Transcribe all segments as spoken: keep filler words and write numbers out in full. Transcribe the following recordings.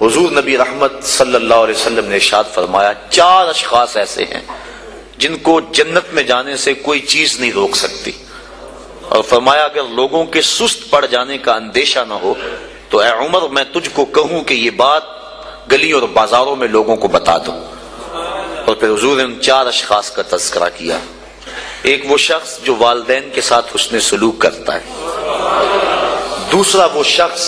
حضور نبی رحمت صلی اللہ علیہ وسلم نے ارشاد فرمایا چار اشخاص ایسے ہیں جن کو جنت میں جانے سے کوئی چیز نہیں روک سکتی، اور فرمایا اگر لوگوں کے سست پڑ جانے کا اندیشہ نہ ہو تو اے عمر میں تجھ کو کہوں کہ یہ بات گلی اور بازاروں میں لوگوں کو بتا دو۔ اور پھر حضور نے ان چار اشخاص کا تذکرہ کیا۔ ایک وہ شخص جو والدین کے ساتھ حسن سلوک کرتا ہے، دوسرا وہ شخص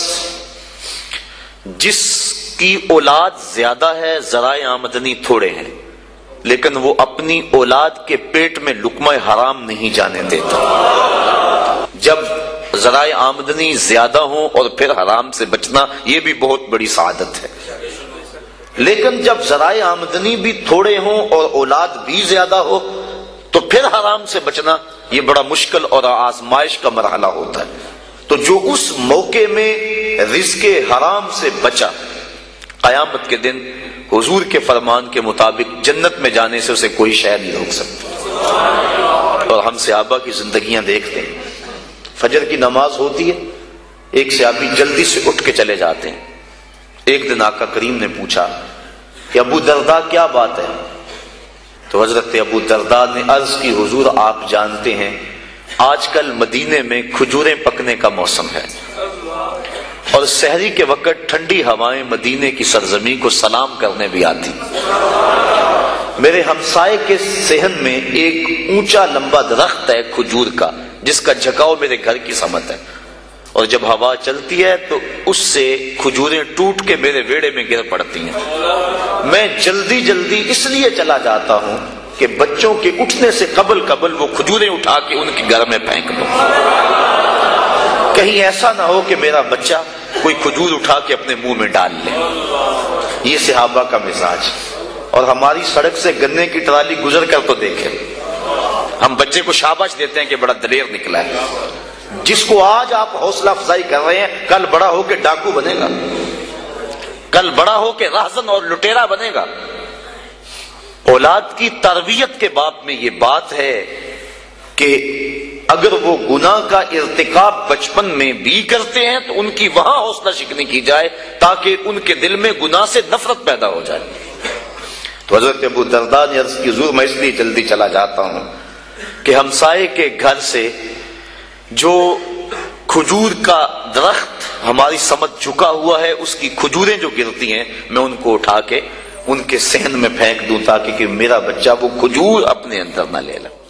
جس کی اولاد زیادہ ہے ذرائع آمدنی تھوڑے ہیں لیکن وہ اپنی اولاد کے پیٹ میں لقمہ حرام نہیں جانے دیتا۔ جب ذرائع آمدنی زیادہ ہوں اور پھر حرام سے بچنا یہ بھی بہت بڑی سعادت ہے، لیکن جب ذرائع آمدنی بھی تھوڑے ہوں اور اولاد بھی زیادہ ہو تو پھر حرام سے بچنا یہ بڑا مشکل اور آزمائش کا مرحلہ ہوتا ہے۔ تو جو اس موقع میں رزق حرام سے بچا، قیامت کے دن حضور کے فرمان کے مطابق جنت میں جانے سے اسے کوئی شے نہیں روک سکتا۔ اور ہم صحابہ کی زندگیاں دیکھتے ہیں، فجر کی نماز ہوتی ہے، ایک صحابی جلدی سے اٹھ کے چلے جاتے ہیں۔ ایک دن آقا کریم نے پوچھا کہ ابو درداء کیا بات ہے؟ تو حضرت ابو درداء نے عرض کی حضور آپ جانتے ہیں آج کل مدینے میں کھجوریں پکنے کا موسم ہے اور سحری کے وقت ٹھنڈی ہوائیں مدینے کی سرزمین کو سلام کرنے بھی آتی۔ میرے ہمسائے کے صحن میں ایک اونچا لمبا درخت ہے کھجور کا جس کا جھکاؤ میرے گھر کی سمت ہے، اور جب ہوا چلتی ہے تو اس سے کھجوریں ٹوٹ کے میرے ویڑے میں گر پڑتی ہیں۔ میں جلدی جلدی اس لیے چلا جاتا ہوں کہ بچوں کے اٹھنے سے قبل قبل وہ کھجوریں اٹھا کے ان کے گھر میں پھینک دوں، کہیں ایسا نہ ہو کہ میرا بچہ کوئی کھجور اٹھا کے اپنے منہ میں ڈال لے۔ یہ صحابہ کا مزاج۔ اور ہماری سڑک سے گنے کی ٹرالی گزر کر تو دیکھیں، ہم بچے کو شاباش دیتے ہیں کہ بڑا دلیر نکلا ہے۔ جس کو آج آپ حوصلہ افزائی کر رہے ہیں کل بڑا ہو کے ڈاکو بنے گا، کل بڑا ہو کے راہزن اور لٹیرا بنے گا۔ اولاد کی تربیت کے باب میں یہ بات ہے کہ اگر وہ گناہ کا ارتکاب بچپن میں بھی کرتے ہیں تو ان کی وہاں حوصلہ شکنی کی جائے تاکہ ان کے دل میں گناہ سے نفرت پیدا ہو جائے۔ تو حضرت ابو درداء نے عرض کی حضور میں اس لیے جلدی چلا جاتا ہوں کہ ہمسائے کے گھر سے جو کھجور کا درخت ہماری سمت جھکا ہوا ہے اس کی کھجوریں جو گرتی ہیں میں ان کو اٹھا کے ان کے صحن میں پھینک دوں تاکہ کہ میرا بچہ وہ کھجور اپنے اندر نہ لے لے۔